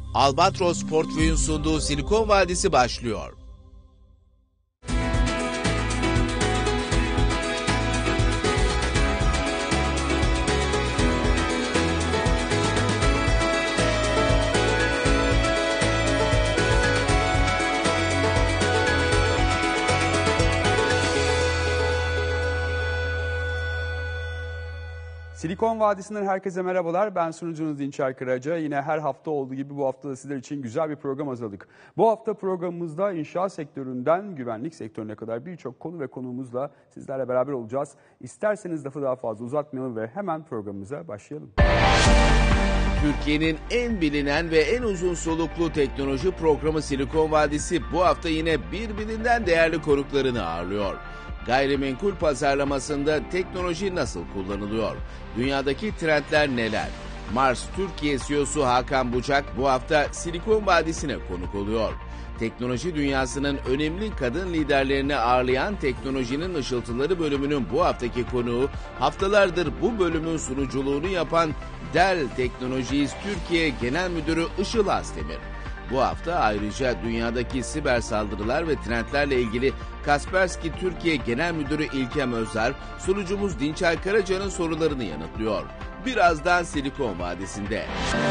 Albatros Portföy'ün sunduğu Silikon Vadisi başlıyor. Silikon Vadisi'nden herkese merhabalar. Ben sunucunuz Dinçer Karaca. Yine her hafta olduğu gibi bu hafta da sizler için güzel bir program hazırladık. Bu hafta programımızda inşaat sektöründen güvenlik sektörüne kadar birçok konu ve konuğumuzla sizlerle beraber olacağız. İsterseniz lafı daha fazla uzatmayalım ve hemen programımıza başlayalım. Türkiye'nin en bilinen ve en uzun soluklu teknoloji programı Silikon Vadisi bu hafta yine birbirinden değerli konuklarını ağırlıyor. Gayrimenkul pazarlamasında teknoloji nasıl kullanılıyor? Dünyadaki trendler neler? Mars Türkiye CEO'su Hakan Bucak bu hafta Silikon Vadisi'ne konuk oluyor. Teknoloji dünyasının önemli kadın liderlerini ağırlayan Teknolojinin Işıltıları bölümünün bu haftaki konuğu, haftalardır bu bölümün sunuculuğunu yapan Dell Technologies Türkiye Genel Müdürü Işıl Asdemir. Bu hafta ayrıca dünyadaki siber saldırılar ve trendlerle ilgili Kaspersky Türkiye Genel Müdürü İlkem Özer, sunucumuz Dinçer Karaca'nın sorularını yanıtlıyor. Birazdan Silikon Vadisi'nde.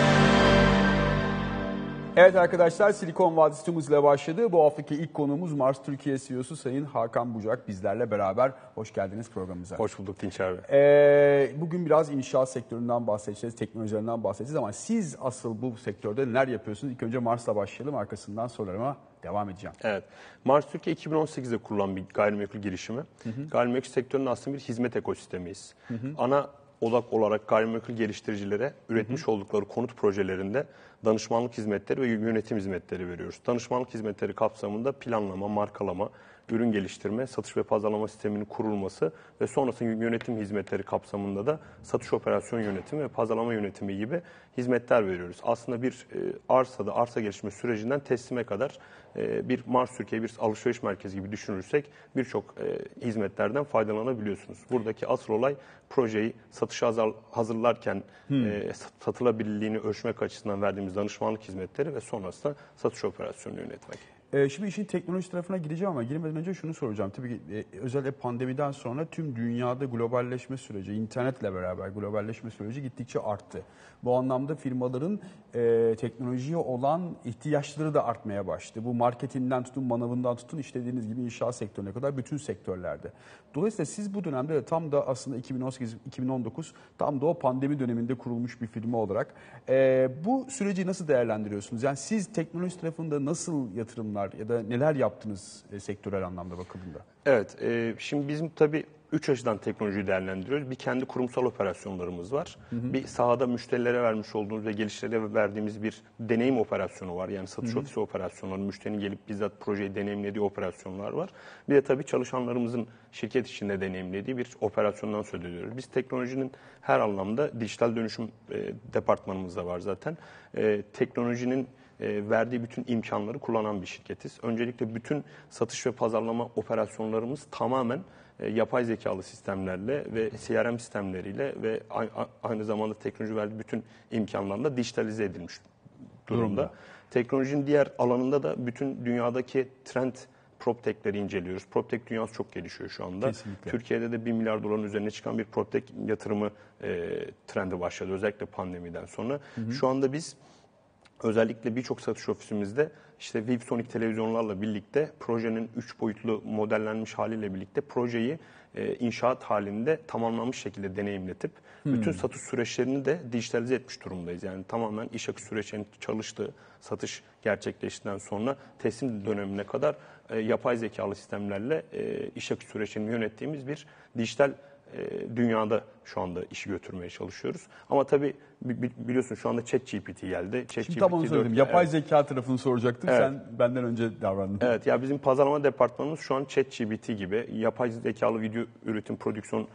Evet arkadaşlar, Silikon Vadisi tüm hızıyla başladı. Bu haftaki ilk konuğumuz Mars Türkiye CEO'su Sayın Hakan Bucak bizlerle beraber. Hoş geldiniz programımıza. Hoş bulduk Dinçer Bey. Bugün biraz inşaat sektöründen bahsedeceğiz, teknolojilerinden bahsedeceğiz ama siz asıl bu sektörde neler yapıyorsunuz? İlk önce Mars'la başlayalım, arkasından sorularıma devam edeceğim. Evet. Mars Türkiye 2018'de kurulan bir gayrimenkul girişimi. Gayrimenkul sektörünün aslında bir hizmet ekosistemiyiz. Ana odak olarak gayrimenkul geliştiricilere üretmiş oldukları konut projelerinde danışmanlık hizmetleri ve yönetim hizmetleri veriyoruz. Danışmanlık hizmetleri kapsamında planlama, markalama, ürün geliştirme, satış ve pazarlama sisteminin kurulması ve sonrasında yönetim hizmetleri kapsamında da satış operasyon yönetimi ve pazarlama yönetimi gibi hizmetler veriyoruz. Aslında bir arsa gelişme sürecinden teslime kadar bir Mars Türkiye bir alışveriş merkezi gibi düşünürsek birçok hizmetlerden faydalanabiliyorsunuz. Buradaki asıl olay projeyi satışa hazırlarken satılabilirliğini ölçmek açısından verdiğimiz danışmanlık hizmetleri ve sonrasında satış operasyonunu yönetmek. Şimdi işin teknoloji tarafına gireceğim ama girmeden önce şunu soracağım. Tabii ki özellikle pandemiden sonra tüm dünyada globalleşme süreci, internetle beraber globalleşme süreci gittikçe arttı. Bu anlamda firmaların teknolojiye olan ihtiyaçları da artmaya başladı. Bu marketinden tutun, manavından tutun, işte dediğiniz gibi inşaat sektörüne kadar bütün sektörlerde. Dolayısıyla siz bu dönemde de tam da aslında 2018-2019 tam da o pandemi döneminde kurulmuş bir firma olarak bu süreci nasıl değerlendiriyorsunuz? Yani siz teknoloji tarafında nasıl yatırımlar ya da neler yaptınız sektörel anlamda bakıldığında? Evet, şimdi bizim tabii 3 açıdan teknolojiyi değerlendiriyoruz. Bir kendi kurumsal operasyonlarımız var. Bir sahada müşterilere vermiş olduğumuz ve geliştiricilere verdiğimiz bir deneyim operasyonu var. Yani satış ofisi operasyonları, müşterinin gelip bizzat projeyi deneyimlediği operasyonlar var. Bir de tabii çalışanlarımızın şirket içinde deneyimlediği bir operasyondan söz ediyoruz. Biz teknolojinin her anlamda dijital dönüşüm departmanımız da var zaten. Teknolojinin verdiği bütün imkanları kullanan bir şirketiz. Öncelikle bütün satış ve pazarlama operasyonlarımız tamamen yapay zekalı sistemlerle ve CRM sistemleriyle ve aynı zamanda teknoloji verdiği bütün imkanlarla dijitalize edilmiş durumda. Teknolojinin diğer alanında da bütün dünyadaki trend PropTech'leri inceliyoruz. PropTech dünyası çok gelişiyor şu anda. Kesinlikle. Türkiye'de de $1 milyar üzerine çıkan bir PropTech yatırımı trendi başladı. Özellikle pandemiden sonra. Şu anda biz özellikle birçok satış ofisimizde işte ViewSonic televizyonlarla birlikte projenin 3 boyutlu modellenmiş haliyle birlikte projeyi inşaat halinde tamamlanmış şekilde deneyimletip bütün satış süreçlerini de dijitalize etmiş durumdayız. Yani tamamen iş akışı süreçlerinin çalıştığı, satış gerçekleştikten sonra teslim dönemine kadar yapay zekalı sistemlerle iş akışı süreçlerini yönettiğimiz bir dijital dünyada şu anda işi götürmeye çalışıyoruz. Ama tabii biliyorsun şu anda ChatGPT geldi. Şimdi tam onu söyledim. Yapay zeka tarafını soracaktım. Evet. Sen benden önce davrandın. Evet, ya bizim pazarlama departmanımız şu an ChatGPT gibi yapay zekalı video üretim, prodüksiyon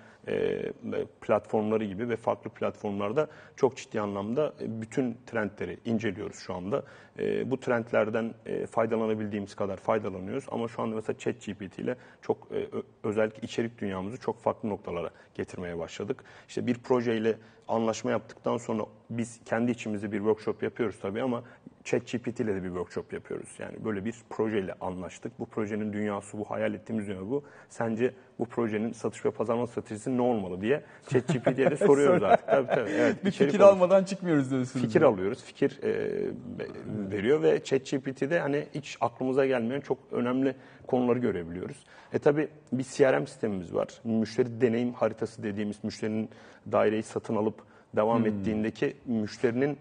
platformları gibi ve farklı platformlarda çok ciddi anlamda bütün trendleri inceliyoruz şu anda. Bu trendlerden faydalanabildiğimiz kadar faydalanıyoruz ama şu anda mesela ChatGPT ile çok özellikle içerik dünyamızı çok farklı noktalara getirmeye başladık. İşte bir projeyle anlaşma yaptıktan sonra biz kendi içimizde bir workshop yapıyoruz tabii ama ChatGPT ile de bir workshop yapıyoruz. Yani böyle bir projeyle anlaştık. Bu projenin dünyası bu, hayal ettiğimiz dünya bu. Sence bu projenin satış ve pazarlama stratejisi ne olmalı diye ChatGPT'ye de soruyoruz artık. Tabii. Evet, bir fikir almadan çıkmıyoruz diyorsunuz. Fikir alıyoruz, fikir veriyor ve ChatGPT'de hani hiç aklımıza gelmeyen çok önemli konuları görebiliyoruz. Tabii bir CRM sistemimiz var. Müşteri deneyim haritası dediğimiz, müşterinin daireyi satın alıp devam ettiğindeki müşterinin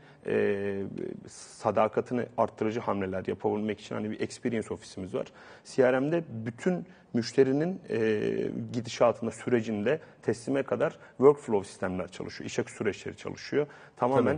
sadakatini arttırıcı hamleler yapabilmek için hani bir experience ofisimiz var. CRM'de bütün müşterinin gidişatında, sürecinde teslime kadar workflow sistemler çalışıyor. İş akışı süreçleri çalışıyor. Tamamen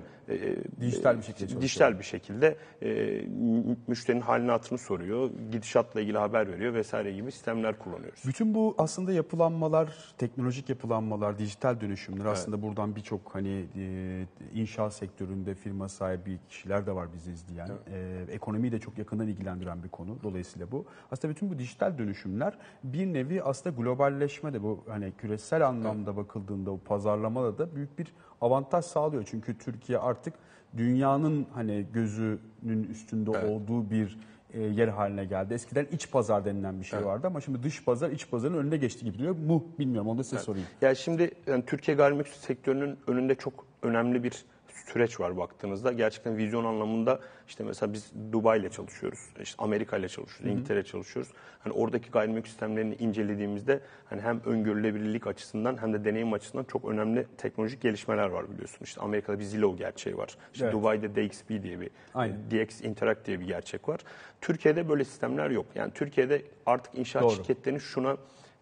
dijital bir şekilde müşterinin halini hatırını soruyor. Gidişatla ilgili haber veriyor vesaire gibi sistemler kullanıyoruz. Bütün bu aslında yapılanmalar, teknolojik yapılanmalar, dijital dönüşümler aslında buradan birçok hani inşaat sektöründe firma sahibi kişiler de var bizi izleyen. Ekonomiyi de çok yakından ilgilendiren bir konu. Dolayısıyla bu. Aslında bütün bu dijital dönüşümler bir nevi aslında globalleşme de bu hani küresel anlamda bakıldığında bu pazarlamada da büyük bir avantaj sağlıyor. Çünkü Türkiye artık dünyanın hani gözünün üstünde olduğu bir yer haline geldi. Eskiden iç pazar denilen bir şey vardı ama şimdi dış pazar iç pazarın önüne geçti gibi duruyor. Bilmiyorum, onu da size sorayım. Ya şimdi yani Türkiye gayrimenkul sektörünün önünde çok önemli bir süreç var baktığınızda. Gerçekten vizyon anlamında işte mesela biz Dubai ile çalışıyoruz, işte Amerika ile çalışıyoruz, İngiltere ile çalışıyoruz. Hani oradaki gayrimenkul sistemlerini incelediğimizde hani hem öngörülebilirlik açısından hem de deneyim açısından çok önemli teknolojik gelişmeler var biliyorsun. İşte Amerika'da bir Zillow gerçeği var. İşte Dubai'de DXP diye bir, DX Interact diye bir gerçek var. Türkiye'de böyle sistemler yok. Yani Türkiye'de artık inşaat şirketlerinin şuna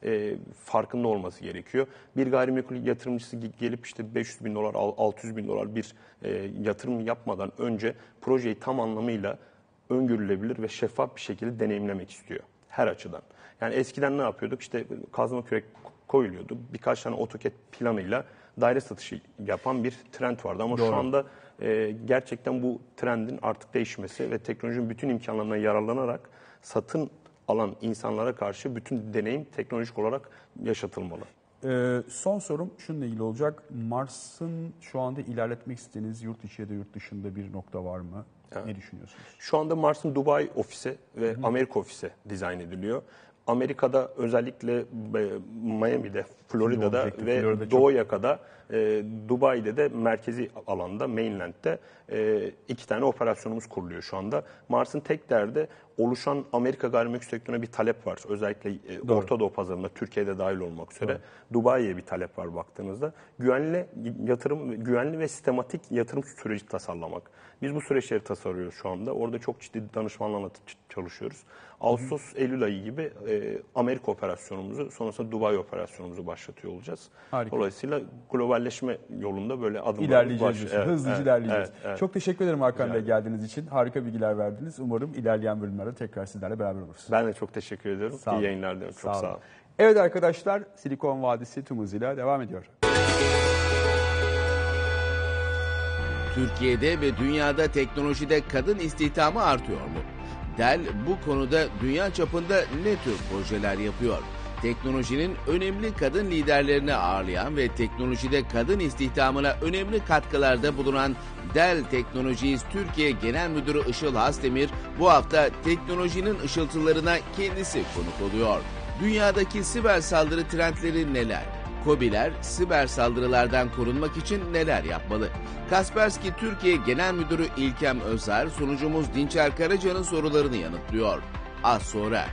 farkında olması gerekiyor. Bir gayrimenkul yatırımcısı gelip işte 500 bin dolar, 600 bin dolar bir yatırım yapmadan önce projeyi tam anlamıyla öngörülebilir ve şeffaf bir şekilde deneyimlemek istiyor. Her açıdan. Yani eskiden ne yapıyorduk? İşte kazma kürek koyuluyordu. Birkaç tane AutoCAD planıyla daire satışı yapan bir trend vardı. Ama şu anda gerçekten bu trendin artık değişmesi ve teknolojinin bütün imkanlarından yararlanarak satın alan insanlara karşı bütün deneyim teknolojik olarak yaşatılmalı. Son sorum şununla ilgili olacak. Mars'ın şu anda ilerletmek istediğiniz yurt içi ya da yurt dışında bir nokta var mı? Evet. Ne düşünüyorsunuz? Şu anda Mars'ın Dubai ofisi ve Amerika ofisi dizayn ediliyor. Amerika'da özellikle Miami'de, Florida'da ve Doğu yakada, Dubai'de de merkezi alanda, mainland'de 2 tane operasyonumuz kuruluyor şu anda. Mars'ın tek derdi oluşan Amerika gayrimenkul sektörüne bir talep var. Özellikle Orta Doğu pazarında, Türkiye'de dahil olmak üzere. Dubai'ye bir talep var baktığınızda. Güvenli ve sistematik yatırım süreci tasarlamak. Biz bu süreçleri tasarlıyoruz şu anda. Orada çok ciddi danışmanlarla çalışıyoruz. Ağustos-Eylül ayı gibi Amerika operasyonumuzu, sonrasında Dubai operasyonumuzu başlatıyor olacağız. Harika. Dolayısıyla globalleşme yolunda böyle adımlar ilerleyeceğiz. Hızlıca ilerleyeceğiz. Evet. Çok teşekkür ederim Hakan Bey geldiğiniz için. Harika bilgiler verdiniz. Umarım ilerleyen bölümlerde tekrar sizlerle beraber oluruz. Ben de çok teşekkür ediyorum. İyi yayınlar diliyorum. Çok sağ olun. Evet arkadaşlar, Silikon Vadisi tüm hızıyla devam ediyor. Türkiye'de ve dünyada teknolojide kadın istihdamı artıyor mu? Dell bu konuda dünya çapında ne tür projeler yapıyor? Teknolojinin önemli kadın liderlerini ağırlayan ve teknolojide kadın istihdamına önemli katkılarda bulunan Dell Technologies Türkiye Genel Müdürü Işıl Hasdemir bu hafta teknolojinin ışıltılarına kendisi konuk oluyor. Dünyadaki siber saldırı trendleri neler? KOBİ'ler siber saldırılardan korunmak için neler yapmalı? Kaspersky Türkiye Genel Müdürü İlkem Özer, sunucumuz Dinçer Karaca'nın sorularını yanıtlıyor. Az sonra.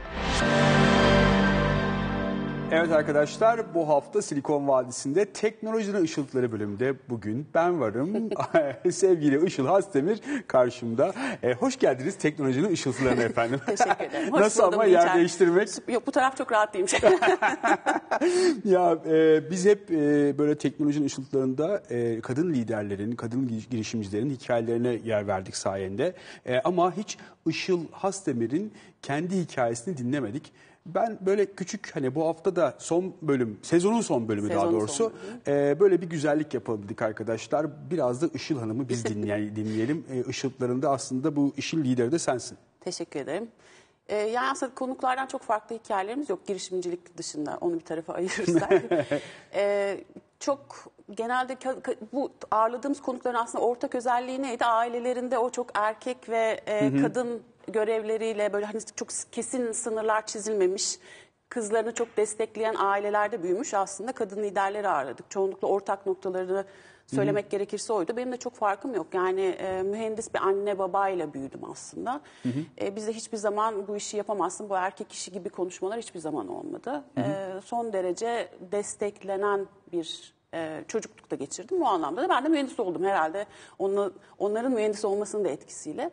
Evet arkadaşlar, bu hafta Silikon Vadisi'nde teknolojinin ışıltıları bölümünde bugün ben varım. Sevgili Işıl Hasdemir karşımda. Hoş geldiniz teknolojinin ışıltılarına efendim. Teşekkür ederim. Hoş Nasıl ama yer değiştirmek? Yok, bu taraf çok rahat değilmiş. Ya biz hep böyle teknolojinin ışıltılarında kadın liderlerin, kadın girişimcilerin hikayelerine yer verdik sayende. Ama hiç Işıl Hasdemir'in kendi hikayesini dinlemedik. Ben böyle küçük hani bu hafta da son bölüm, sezonun son bölümü daha doğrusu böyle bir güzellik yapalım dedik arkadaşlar. Biraz da Işıl Hanım'ı biz dinleyelim. Işıllarında aslında bu işin lideri de sensin. Teşekkür ederim. Yani aslında konuklardan çok farklı hikayelerimiz yok girişimcilik dışında, onu bir tarafa ayırırsak. çok genelde bu ağırladığımız konukların aslında ortak özelliği neydi? Ailelerinde o çok erkek ve kadın görevleriyle böyle hani çok kesin sınırlar çizilmemiş, kızlarını çok destekleyen ailelerde büyümüş aslında kadın liderleri ağırladık. Çoğunlukla ortak noktalarını söylemek gerekirse oydu. Benim de çok farkım yok. Yani mühendis bir anne babayla büyüdüm aslında. Biz de hiçbir zaman bu işi yapamazsın, bu erkek işi gibi konuşmalar hiçbir zaman olmadı. Son derece desteklenen bir çocuklukta geçirdim. Bu anlamda da ben de mühendis oldum herhalde. Onların mühendis olmasının da etkisiyle.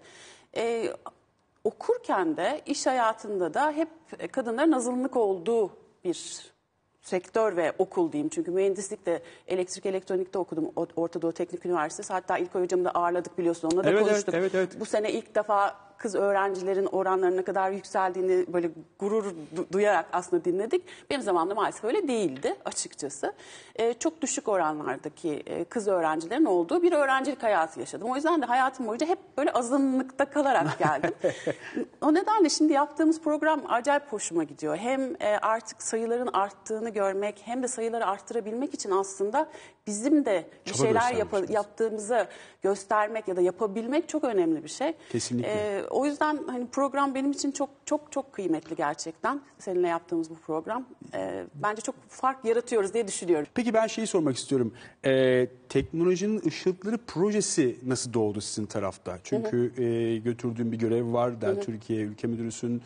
Okurken de iş hayatında da hep kadınların azınlık olduğu bir sektör ve okul diyeyim. Çünkü mühendislik de elektrik elektronikte okudum Orta Doğu Teknik Üniversitesi. Hatta İlkay hocamı da ağırladık biliyorsun. Onunla da konuştuk. Evet. Bu sene ilk defa kız öğrencilerin oranlarına kadar yükseldiğini böyle gurur duyarak aslında dinledik. Benim zamanımda maalesef öyle değildi açıkçası. Çok düşük oranlardaki kız öğrencilerin olduğu bir öğrencilik hayatı yaşadım. O yüzden de hayatım boyunca hep böyle azınlıkta kalarak geldim. O nedenle şimdi yaptığımız program acayip hoşuma gidiyor. Hem artık sayıların arttığını görmek hem de sayıları arttırabilmek için aslında bizim de bir şeyler yaptığımızı göstermek ya da yapabilmek çok önemli bir şey. Kesinlikle. O yüzden hani program benim için çok kıymetli gerçekten. Seninle yaptığımız bu program. Bence çok fark yaratıyoruz diye düşünüyorum. Peki ben şeyi sormak istiyorum. Teknolojinin ışıkları projesi nasıl doğdu sizin tarafta? Çünkü götürdüğüm bir görev var. Dell Türkiye ülke müdürüsün.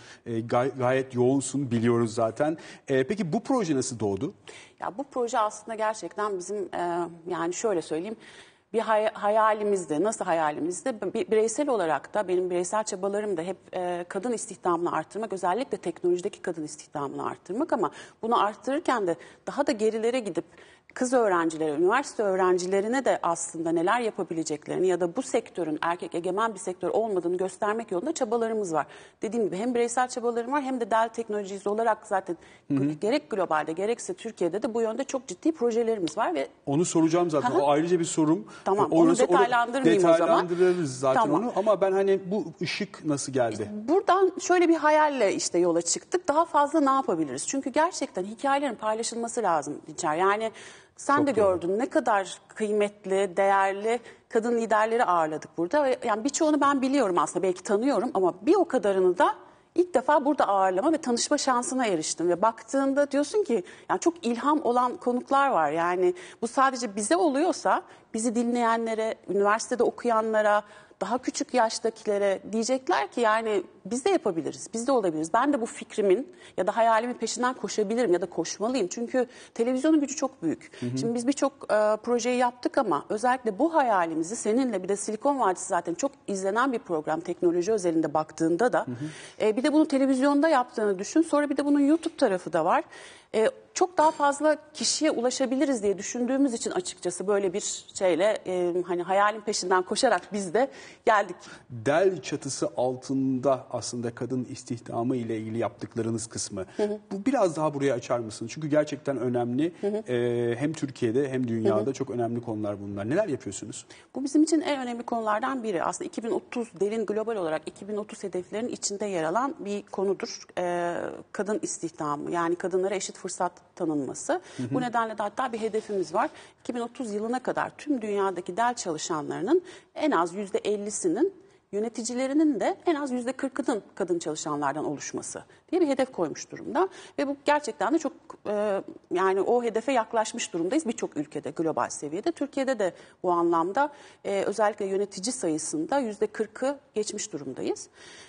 Gayet yoğunsun biliyoruz zaten. Peki bu proje nasıl doğdu? Ya bu proje aslında gerçekten bizim yani şöyle söyleyeyim. Bir hayalimizde, nasıl hayalimizde? Bireysel olarak da benim bireysel çabalarım da hep kadın istihdamını arttırmak, özellikle teknolojideki kadın istihdamını arttırmak ama bunu arttırırken de daha da gerilere gidip kız öğrencilere, üniversite öğrencilerine de aslında neler yapabileceklerini ya da bu sektörün erkek egemen bir sektör olmadığını göstermek yolunda çabalarımız var. Dediğim gibi hem bireysel çabalarım var hem de Dell Technologies olarak zaten gerek globalde gerekse Türkiye'de de bu yönde çok ciddi projelerimiz var ve onu soracağım zaten. O ayrıca bir sorum. Tamam, onu detaylandırmayayım o zaman. Detaylandırırız zaten tamam. onu ama ben hani bu ışık nasıl geldi? Buradan şöyle bir hayalle işte yola çıktık. Daha fazla ne yapabiliriz? Çünkü gerçekten hikayelerin paylaşılması lazım Dinçer. Yani sen Çok de doğru. gördün ne kadar kıymetli, değerli kadın liderleri ağırladık burada. Yani birçoğunu ben biliyorum aslında, belki tanıyorum ama bir o kadarını da ilk defa burada ağırlama ve tanışma şansına eriştim. Ve baktığında diyorsun ki yani çok ilham olan konuklar var. Yani bu sadece bize oluyorsa bizi dinleyenlere, üniversitede okuyanlara, daha küçük yaştakilere diyecekler ki yani biz de yapabiliriz, biz de olabiliriz. Ben de bu fikrimin ya da hayalimin peşinden koşabilirim ya da koşmalıyım. Çünkü televizyonun gücü çok büyük. Şimdi biz birçok projeyi yaptık ama özellikle bu hayalimizi seninle, bir de Silikon Vadisi zaten çok izlenen bir program teknoloji özelinde baktığında da bir de bunu televizyonda yaptığını düşün. Sonra bir de bunun YouTube tarafı da var. Çok daha fazla kişiye ulaşabiliriz diye düşündüğümüz için açıkçası böyle bir şeyle hani hayalin peşinden koşarak biz de geldik. Dell çatısı altında aslında kadın istihdamı ile ilgili yaptıklarınız kısmı. Bu biraz daha buraya açar mısın? Çünkü gerçekten önemli. Hem Türkiye'de hem dünyada çok önemli konular bunlar. Neler yapıyorsunuz? Bu bizim için en önemli konulardan biri. Aslında 2030 Dell'in global olarak 2030 hedeflerinin içinde yer alan bir konudur. Kadın istihdamı, yani kadınlara eşit fırsat tanınması. Bu nedenle de hatta bir hedefimiz var. 2030 yılına kadar tüm dünyadaki Dell çalışanlarının en az %50'sinin, yöneticilerinin de en az %40'ının kadın çalışanlardan oluşması diye bir hedef koymuş durumda. Ve bu gerçekten de çok yani o hedefe yaklaşmış durumdayız birçok ülkede global seviyede. Türkiye'de de bu anlamda özellikle yönetici sayısında %40'ı geçmiş durumdayız.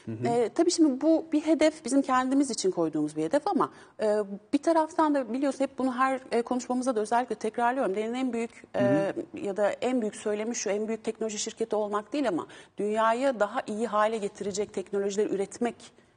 Tabii şimdi bu bir hedef, bizim kendimiz için koyduğumuz bir hedef ama bir taraftan da biliyorsun hep bunu her konuşmamızda da özellikle tekrarlıyorum. Dell'in en büyük ya da en büyük söylemi şu, en büyük teknoloji şirketi olmak değil ama dünyayı daha iyi hale getirecek teknolojileri üretmek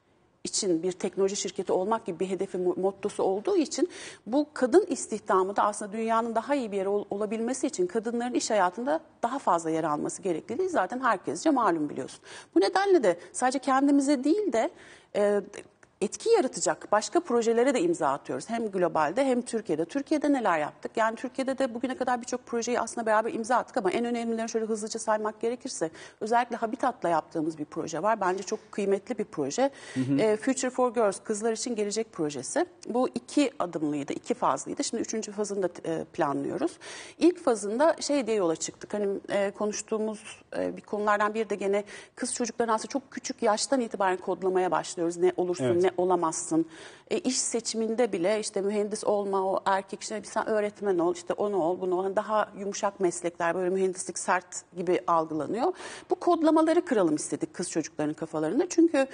için bir teknoloji şirketi olmak gibi bir hedefi, mottosu olduğu için bu kadın istihdamı da aslında dünyanın daha iyi bir yer olabilmesi için kadınların iş hayatında daha fazla yer alması gerektiği zaten herkesce malum, biliyorsun. Bu nedenle de sadece kendimize değil de etki yaratacak başka projelere de imza atıyoruz. Hem globalde hem Türkiye'de. Türkiye'de neler yaptık? Yani Türkiye'de de bugüne kadar birçok projeyi aslında beraber imza attık ama en önemlilerini şöyle hızlıca saymak gerekirse özellikle Habitat'la yaptığımız bir proje var. Bence çok kıymetli bir proje. Future for Girls, Kızlar için Gelecek projesi. Bu 2 adımlıydı, 2 fazlıydı. Şimdi 3. fazını da planlıyoruz. İlk fazında diye yola çıktık. Hani konuştuğumuz bir konulardan biri de gene kız çocuklarını aslında çok küçük yaştan itibaren kodlamaya başlıyoruz. Ne olursun, ne olamazsın. İş seçiminde bile işte mühendis olma, o erkek işte sen öğretmen ol, işte onu ol, bunu ol. Daha yumuşak meslekler, böyle mühendislik sert gibi algılanıyor. Bu kodlamaları kıralım istedik kız çocuklarının kafalarında. Çünkü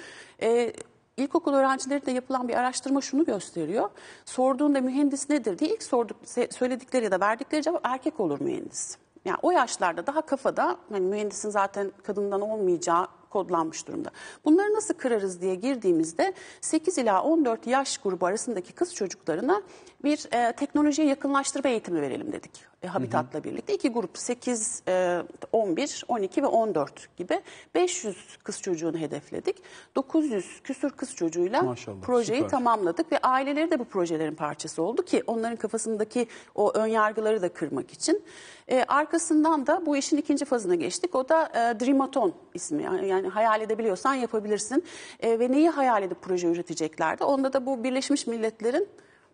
İlkokul öğrencilerinde yapılan bir araştırma şunu gösteriyor. Sorduğunda mühendis nedir diye ilk söyledikleri ya da verdikleri cevap erkek olur mühendis. Yani o yaşlarda daha kafada hani mühendisin zaten kadından olmayacağı kodlanmış durumda. Bunları nasıl kırarız diye girdiğimizde 8 ila 14 yaş grubu arasındaki kız çocuklarına bir teknolojiye yakınlaştırma eğitimi verelim dedik. Habitat'la birlikte 2 grup 8, 11, 12 ve 14 gibi 500 kız çocuğunu hedefledik. 900 küsur kız çocuğuyla Maşallah, projeyi süper. Tamamladık ve aileleri de bu projelerin parçası oldu ki onların kafasındaki o ön yargıları da kırmak için. Arkasından da bu işin 2. fazına geçtik. O da Dreamathon ismi. Yani hayal edebiliyorsan yapabilirsin. Ve neyi hayal edip proje üreteceklerdi? Onda da bu Birleşmiş Milletler'in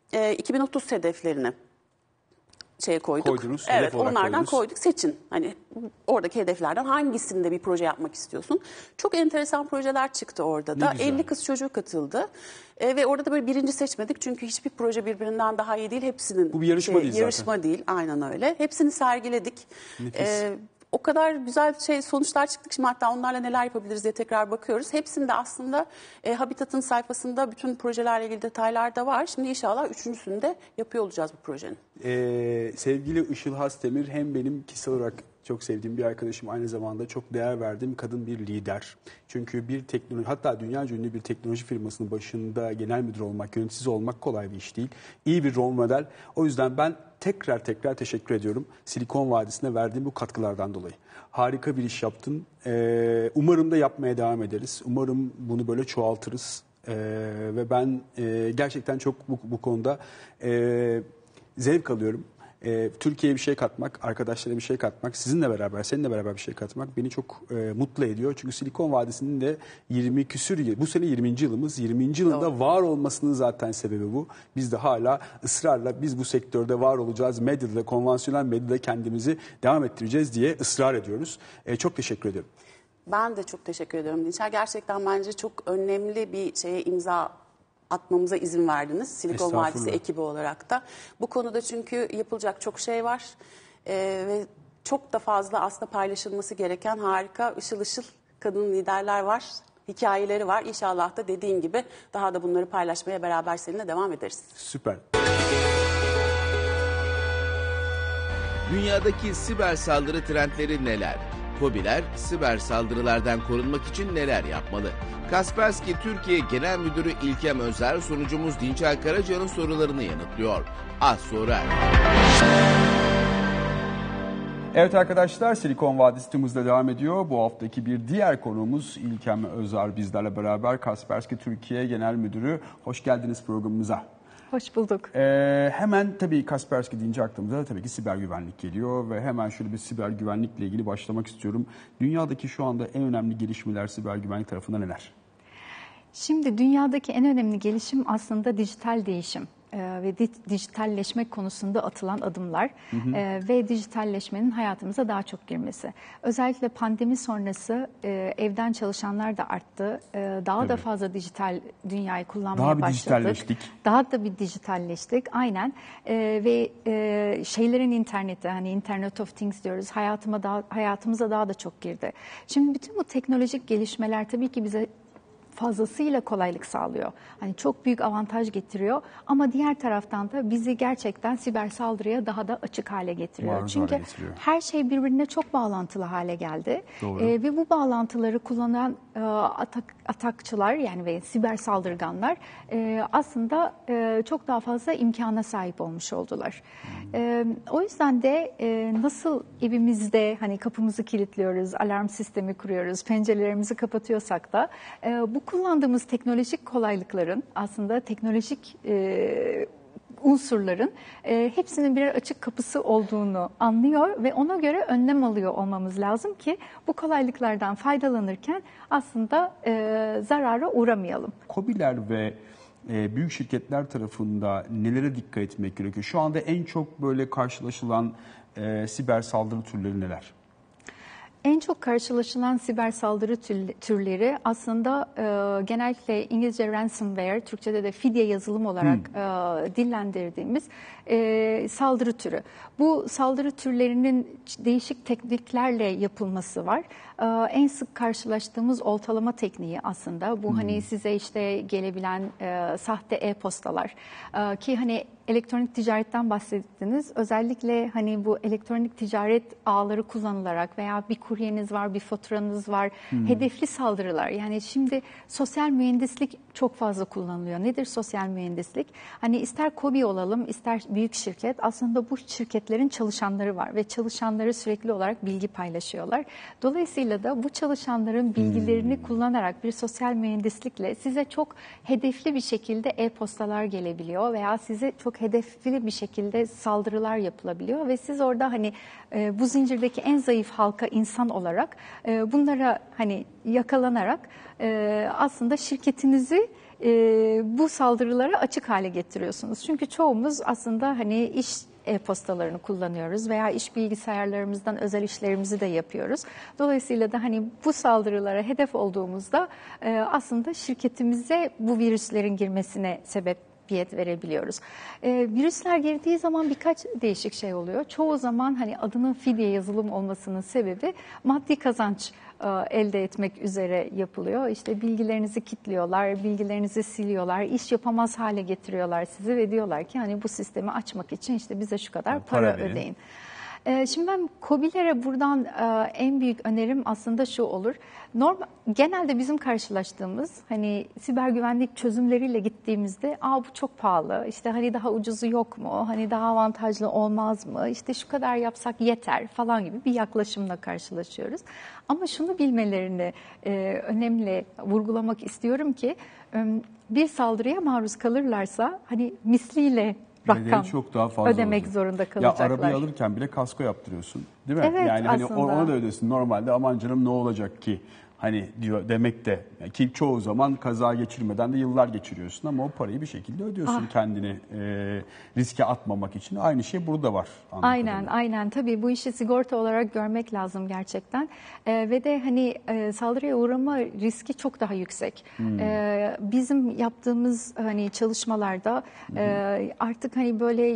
2030 hedeflerini koyduk. Koydunuz, hedef evet, olarak onlardan koydunuz. koyduk. Seçin. Hani oradaki hedeflerden hangisinde bir proje yapmak istiyorsun? Çok enteresan projeler çıktı orada da. güzel. 50 kız çocuğu katıldı. Ve orada da böyle birinci seçmedik. Çünkü hiçbir proje birbirinden daha iyi değil. Hepsinin Bu bir yarışma değil zaten. Yarışma değil. Aynen öyle. Hepsini sergiledik. Nefis. O kadar güzel sonuçlar çıktık. Şimdi hatta onlarla neler yapabiliriz diye tekrar bakıyoruz. Hepsinde aslında Habitat'ın sayfasında bütün projelerle ilgili detaylar da var. Şimdi inşallah 3.'sünü de yapıyor olacağız bu projenin. Sevgili Işıl Hasdemir hem benim kişisel olarak çok sevdiğim bir arkadaşım, aynı zamanda çok değer verdiğim kadın bir lider. Çünkü bir teknoloji, hatta dünyaca ünlü bir teknoloji firmasının başında genel müdür olmak, yöneticisi olmak kolay bir iş değil. İyi bir rol model. O yüzden ben tekrar teşekkür ediyorum Silikon Vadisi'ne verdiğim bu katkılardan dolayı. Harika bir iş yaptın. Umarım da yapmaya devam ederiz. Umarım bunu böyle çoğaltırız. Ve ben gerçekten çok bu konuda zevk alıyorum. Türkiye'ye bir şey katmak, arkadaşlara bir şey katmak, sizinle beraber, seninle beraber bir şey katmak beni çok mutlu ediyor. Çünkü Silikon Vadisi'nin de 20 küsür yıl, bu sene 20. yılımız, 20. yılında var olmasının zaten sebebi bu. Biz de hala ısrarla biz bu sektörde var olacağız, medyada, konvansiyonel medyada kendimizi devam ettireceğiz diye ısrar ediyoruz. Çok teşekkür ederim. Ben de çok teşekkür ediyorum Dinçer. Gerçekten bence çok önemli bir şeye imza atmamıza izin verdiniz. Silikon Vadisi ekibi olarak da. Bu konuda çünkü yapılacak çok şey var. Ve çok da fazla aslında paylaşılması gereken harika ışıl ışıl kadın liderler var. Hikayeleri var. İnşallah da dediğin gibi daha da bunları paylaşmaya beraber seninle devam ederiz. Süper. Dünyadaki siber saldırı trendleri neler? KOBİ'ler siber saldırılardan korunmak için neler yapmalı? Kaspersky Türkiye Genel Müdürü İlkem Özer sunucumuz Dinçer Karaca'nın sorularını yanıtlıyor. Az sonra. Evet arkadaşlar, Silikon Vadisi tümümüzle devam ediyor. Bu haftaki bir diğer konuğumuz İlkem Özer bizlerle beraber. Kaspersky Türkiye Genel Müdürü. Hoş geldiniz programımıza. Hoş bulduk. Hemen tabii Kaspersky deyince aklımıza tabii ki siber güvenlik geliyor ve hemen şöyle bir siber güvenlikle ilgili başlamak istiyorum. Dünyadaki şu anda en önemli gelişmeler siber güvenlik tarafında neler? Şimdi dünyadaki en önemli gelişim aslında dijital değişim. Ve dijitalleşme konusunda atılan adımlar ve dijitalleşmenin hayatımıza daha çok girmesi. Özellikle pandemi sonrası evden çalışanlar da arttı. Daha da fazla dijital dünyayı kullanmaya başladık. Daha da bir dijitalleştik. Aynen. Ve şeylerin interneti, hani Internet of Things diyoruz, hayatımıza daha da çok girdi. Şimdi bütün bu teknolojik gelişmeler tabii ki bize fazlasıyla kolaylık sağlıyor. Hani çok büyük avantaj getiriyor ama diğer taraftan da bizi gerçekten siber saldırıya daha da açık hale getiriyor. Çünkü her şey birbirine çok bağlantılı hale geldi. Ve bu bağlantıları kullanan atakçılar yani ve siber saldırganlar aslında çok daha fazla imkana sahip olmuş oldular. O yüzden de nasıl evimizde hani kapımızı kilitliyoruz, alarm sistemi kuruyoruz, pencerelerimizi kapatıyorsak da bu kullandığımız teknolojik kolaylıkların aslında teknolojik unsurların hepsinin birer açık kapısı olduğunu anlıyor ve ona göre önlem alıyor olmamız lazım ki bu kolaylıklardan faydalanırken aslında zarara uğramayalım. KOBİ'ler ve büyük şirketler tarafında nelere dikkat etmek gerekiyor? Şu anda en çok böyle karşılaşılan siber saldırı türleri neler? En çok karşılaşılan siber saldırı türleri aslında genellikle İngilizce ransomware, Türkçe'de de fidye yazılım olarak dillendirdiğimiz saldırı türü. Bu saldırı türlerinin değişik tekniklerle yapılması var. En sık karşılaştığımız oltalama tekniği aslında. Bu hani size işte gelebilen sahte e-postalar ki hani elektronik ticaretten bahsettiniz. Özellikle hani bu elektronik ticaret ağları kullanılarak veya bir kuryeniz var, bir faturanız var, hedefli saldırılar. Yani şimdi sosyal mühendislik çok fazla kullanılıyor. Nedir sosyal mühendislik? Hani ister KOBİ olalım, ister büyük şirket, aslında bu şirketlerin çalışanları var ve çalışanları sürekli olarak bilgi paylaşıyorlar. Dolayısıyla da bu çalışanların bilgilerini kullanarak bir sosyal mühendislikle size çok hedefli bir şekilde e-postalar gelebiliyor veya size çok hedefli bir şekilde saldırılar yapılabiliyor ve siz orada hani bu zincirdeki en zayıf halka insan olarak bunlara hani yakalanarak aslında şirketinizi bu saldırılara açık hale getiriyorsunuz. Çünkü çoğumuz aslında hani iş e-postalarını kullanıyoruz veya iş bilgisayarlarımızdan özel işlerimizi de yapıyoruz. Dolayısıyla da hani bu saldırılara hedef olduğumuzda aslında şirketimize bu virüslerin girmesine sebebiyet verebiliyoruz. Virüsler girdiği zaman birkaç değişik şey oluyor. Çoğu zaman hani adının fidye yazılım olmasının sebebi maddi kazanç elde etmek üzere yapılıyor. İşte bilgilerinizi kilitliyorlar, bilgilerinizi siliyorlar, iş yapamaz hale getiriyorlar sizi ve diyorlar ki hani bu sistemi açmak için işte bize şu kadar para ödeyin. Şimdi ben KOBİ'lere buradan en büyük önerim aslında şu olur. Genelde bizim karşılaştığımız hani siber güvenlik çözümleriyle gittiğimizde bu çok pahalı, işte hani daha ucuzu yok mu, hani daha avantajlı olmaz mı, işte şu kadar yapsak yeter falan gibi bir yaklaşımla karşılaşıyoruz. Ama şunu bilmelerini önemli vurgulamak istiyorum ki bir saldırıya maruz kalırlarsa hani misliyle rakam çok daha fazla ödemek olacak. zorunda kalacaklar. Ya arabayı alırken bile kasko yaptırıyorsun, değil mi? Evet, yani hani aslında. ona da ödesin. Normalde aman canım ne olacak ki hani diyor demek de ki çoğu zaman kaza geçirmeden de yıllar geçiriyorsun ama o parayı bir şekilde ödüyorsun kendini riske atmamak için. Aynı şey burada var. Aynen. Tabii bu işi sigorta olarak görmek lazım gerçekten. Ve de hani saldırıya uğrama riski çok daha yüksek. Bizim yaptığımız hani çalışmalarda artık hani böyle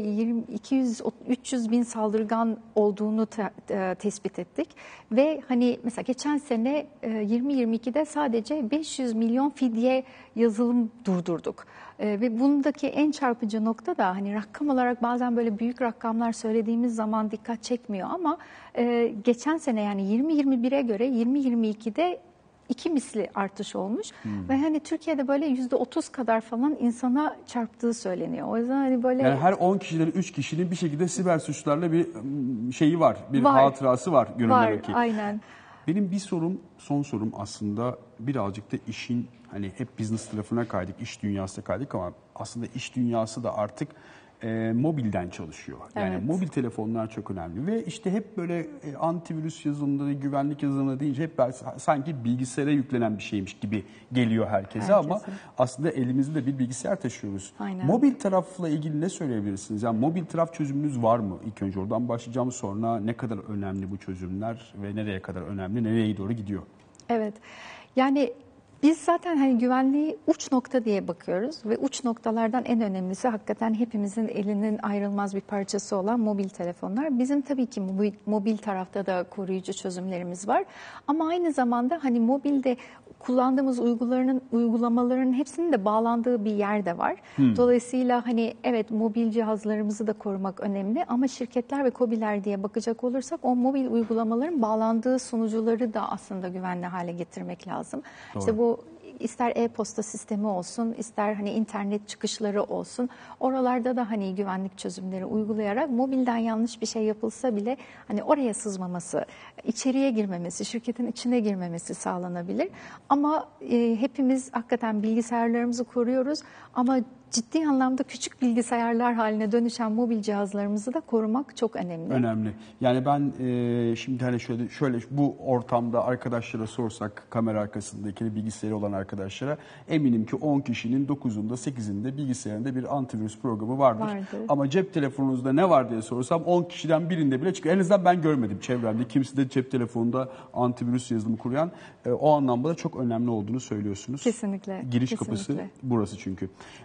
200-300 bin saldırgan olduğunu tespit ettik. Ve hani mesela geçen sene 2022'de sadece 500 milyon fidye yazılım durdurduk. Ve bundaki en çarpıcı nokta da hani rakam olarak bazen böyle büyük rakamlar söylediğimiz zaman dikkat çekmiyor ama geçen sene yani 2021'e göre 2022'de 2 misli artış olmuş ve hani Türkiye'de böyle %30 kadar falan insana çarptığı söyleniyor. O yüzden hani böyle yani her 10 kişiden 3 kişinin bir şekilde siber suçlarla bir şeyi var, bir hatırası var günümüzdeki. Aynen. Benim bir son sorum aslında birazcık da işin hani hep business tarafına kaydık, iş dünyasına kaydık ama aslında iş dünyası da artık mobilden çalışıyor. Yani Evet. mobil telefonlar çok önemli ve işte hep böyle antivirüs yazılımları, güvenlik yazılımları deyince hep sanki bilgisayara yüklenen bir şeymiş gibi geliyor herkese ama aslında elimizde bir bilgisayar taşıyoruz. Aynen. Mobil tarafla ilgili ne söyleyebilirsiniz? Yani mobil taraf çözümünüz var mı? İlk önce oradan başlayacağım, sonra ne kadar önemli bu çözümler ve nereye kadar önemli, nereye doğru gidiyor? Evet. Yani biz zaten hani güvenliği uç nokta diye bakıyoruz ve uç noktalardan en önemlisi hakikaten hepimizin elinin ayrılmaz bir parçası olan mobil telefonlar. Bizim tabii ki mobil tarafta da koruyucu çözümlerimiz var. Ama aynı zamanda hani mobilde kullandığımız uygulamaların hepsinin de bağlandığı bir yer de var. Dolayısıyla hani evet mobil cihazlarımızı da korumak önemli ama şirketler ve KOBİ'ler diye bakacak olursak o mobil uygulamaların bağlandığı sunucuları da aslında güvenli hale getirmek lazım. Doğru. İşte bu ister e-posta sistemi olsun, ister hani internet çıkışları olsun, oralarda da hani güvenlik çözümleri uygulayarak mobilden yanlış bir şey yapılsa bile hani oraya sızmaması, içeriye girmemesi, şirketin içine girmemesi sağlanabilir. Ama hepimiz hakikaten bilgisayarlarımızı koruyoruz ama ciddi anlamda küçük bilgisayarlar haline dönüşen mobil cihazlarımızı da korumak çok önemli. Önemli. Yani ben şimdi hani şöyle bu ortamda arkadaşlara sorsak, kamera arkasındaki bilgisayarı olan arkadaşlara, eminim ki 10 kişinin 9'unda 8'inde bilgisayarında bir antivirüs programı vardır. Ama cep telefonunuzda ne var diye sorsam 10 kişiden birinde bile çıkıyor. En azından ben görmedim çevremde. Kimse de cep telefonunda antivirüs yazılımı kuruyan. O anlamda da çok önemli olduğunu söylüyorsunuz. Kesinlikle. Giriş kapısı burası çünkü.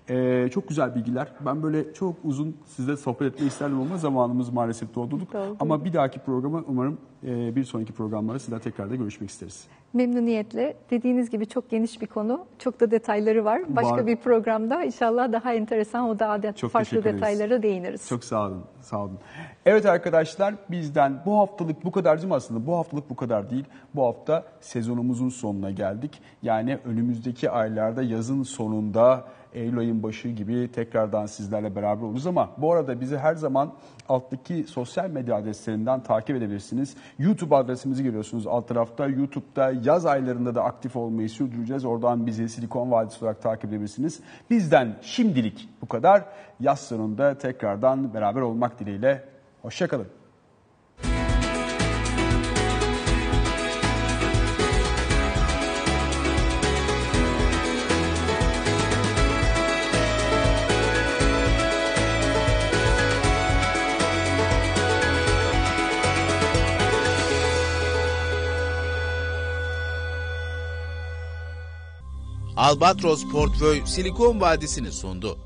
Çok güzel bilgiler. Ben böyle çok uzun sizle sohbet etmeyi isterdim ama zamanımız maalesef doldurduk. Ama bir dahaki programa umarım bir sonraki programlarda sizlerle tekrar da görüşmek isteriz. Memnuniyetle. Dediğiniz gibi çok geniş bir konu. Çok da detayları var. Başka bir programda inşallah daha enteresan, o da farklı detaylara değiniriz. Çok sağ olun. Sağ olun. Evet arkadaşlar, bizden bu haftalık bu kadar değil mi aslında? Bu haftalık bu kadar değil. Bu hafta sezonumuzun sonuna geldik. Yani önümüzdeki aylarda yazın sonunda Eylül ayın başı gibi tekrardan sizlerle beraber oluruz ama bu arada bizi her zaman alttaki sosyal medya adreslerinden takip edebilirsiniz. YouTube adresimizi görüyorsunuz alt tarafta. YouTube'da yaz aylarında da aktif olmayı sürdüreceğiz. Oradan bizi Silikon Vadisi olarak takip edebilirsiniz. Bizden şimdilik bu kadar. Yaz sonunda tekrardan beraber olmak dileğiyle. Hoşça kalın. Albatros Portföy Silikon Vadisi'ni sundu.